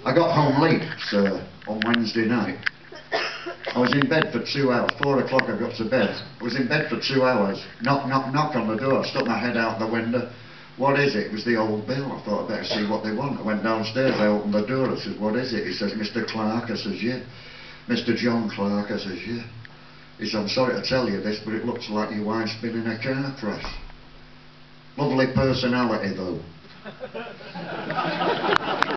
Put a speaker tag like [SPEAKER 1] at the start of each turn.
[SPEAKER 1] I got home late, sir, on Wednesday night. I was in bed for 2 hours. 4 o'clock I got to bed. I was in bed for 2 hours. Knock, knock, knock on the door. I stuck my head out the window. What is it? It was the old Bill. I thought I'd better see what they want. I went downstairs. I opened the door. I said, what is it? He says, Mr. Clarke. I says, yeah. Mr. John Clarke. I says, yeah. He said, I'm sorry to tell you this, but it looks like your wife's been in a car crash. Lovely personality, though.